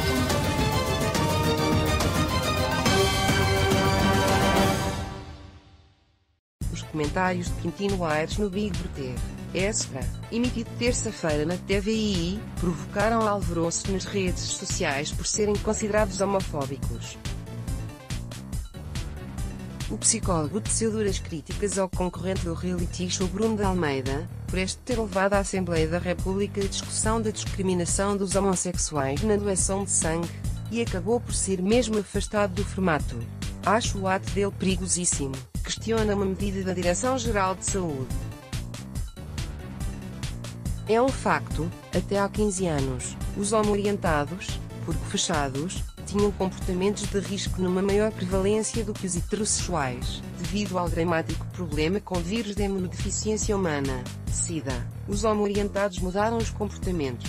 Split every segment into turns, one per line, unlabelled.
Os comentários de Quintino Aires no Big Brother Extra, emitido terça-feira na TVI, provocaram alvoroço nas redes sociais por serem considerados homofóbicos. O psicólogo teceu duras críticas ao concorrente do reality show Bruno de Almeida, por este ter levado à Assembleia da República a discussão da discriminação dos homossexuais na doação de sangue, e acabou por ser mesmo afastado do formato. Acho o ato dele perigosíssimo, questiona uma medida da Direção-Geral de Saúde. É um facto, até há 15 anos, os homoorientados, porque fechados, tinham comportamentos de risco numa maior prevalência do que os heterossexuais, devido ao dramático problema com vírus da imunodeficiência humana, SIDA. Os homoorientados mudaram os comportamentos.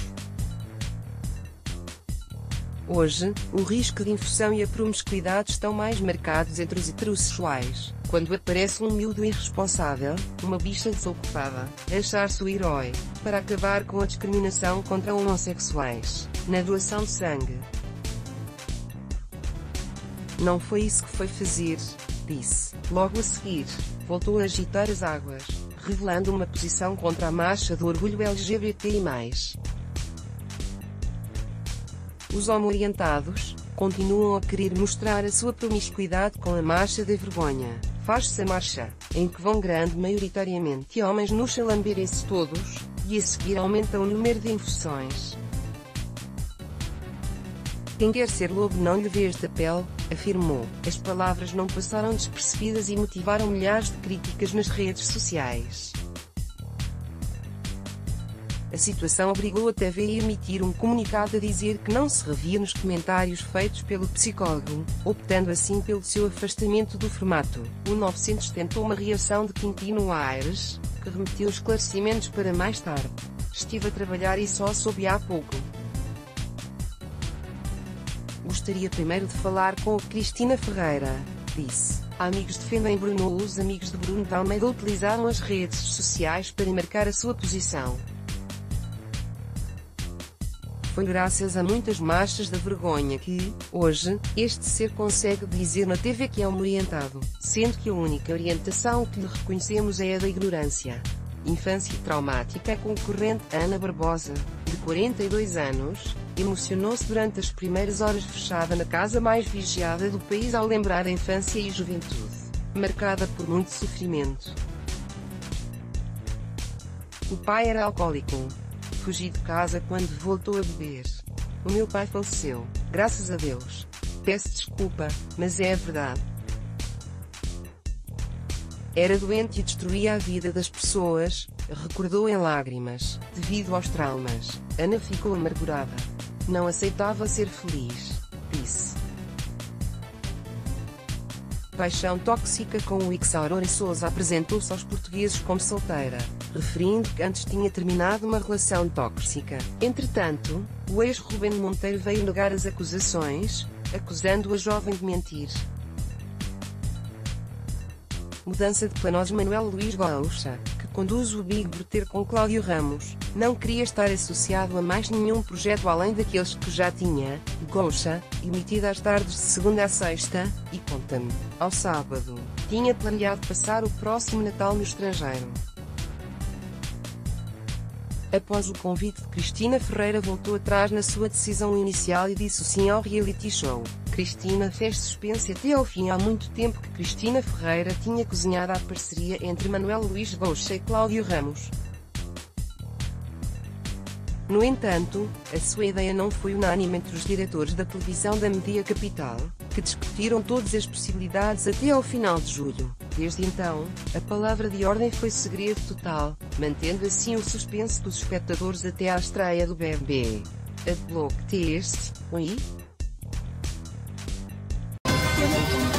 Hoje, o risco de infecção e a promiscuidade estão mais marcados entre os heterossexuais, quando aparece um miúdo irresponsável, uma bicha desocupada, a achar-se o herói, para acabar com a discriminação contra homossexuais, na doação de sangue. Não foi isso que foi fazer, disse. Logo a seguir, voltou a agitar as águas, revelando uma posição contra a marcha do orgulho LGBTI+. Os homoorientados continuam a querer mostrar a sua promiscuidade com a marcha da vergonha. Faz-se a marcha, em que vão maioritariamente homens nus a lamberem-se todos, e a seguir aumenta o número de infecções. Quem quer ser lobo não lhe vê esta pele, afirmou. As palavras não passaram despercebidas e motivaram milhares de críticas nas redes sociais. A situação obrigou a TVI a emitir um comunicado a dizer que não se revia nos comentários feitos pelo psicólogo, optando assim pelo seu afastamento do formato. O 900 tentou uma reação de Quintino Aires, que remeteu esclarecimentos para mais tarde. Estive a trabalhar e só soube há pouco. Gostaria primeiro de falar com Cristina Ferreira, disse. Amigos defendem Bruno. Os amigos de Bruno de Almeida utilizaram as redes sociais para marcar a sua posição. Foi graças a muitas marchas da vergonha que, hoje, este ser consegue dizer na TV que é homoorientado, sendo que a única orientação que lhe reconhecemos é a da ignorância. Infância traumática. A concorrente Ana Barbosa, de 42 anos, emocionou-se durante as primeiras horas fechada na casa mais vigiada do país ao lembrar a infância e juventude, marcada por muito sofrimento. O pai era alcoólico. Fugi de casa quando voltou a beber. O meu pai faleceu, graças a Deus. Peço desculpa, mas é a verdade. Era doente e destruía a vida das pessoas, recordou em lágrimas, devido aos traumas. Ana ficou amargurada. Não aceitava ser feliz, disse. Paixão tóxica. Com o ex Aurora Sousa apresentou-se aos portugueses como solteira, referindo que antes tinha terminado uma relação tóxica. Entretanto, o ex Ruben Monteiro veio negar as acusações, acusando a jovem de mentir. Mudança de planos. Manuel Luís Gaúcha, que conduz o Big Brother com Cláudio Ramos, não queria estar associado a mais nenhum projeto além daqueles que já tinha. Gaúcha, emitida às tardes de segunda a sexta, e conta-me, ao sábado, tinha planeado passar o próximo Natal no estrangeiro. Após o convite de Cristina Ferreira, voltou atrás na sua decisão inicial e disse sim ao reality show. Cristina fez suspense até ao fim. Há muito tempo que Cristina Ferreira tinha cozinhado a parceria entre Manuel Luís Gaúcha e Cláudio Ramos. No entanto, a sua ideia não foi unânime entre os diretores da televisão da Media Capital, que discutiram todas as possibilidades até ao final de julho. Desde então, a palavra de ordem foi segredo total, mantendo assim o suspense dos espectadores até à estreia do BBB. Adblock Test, oi?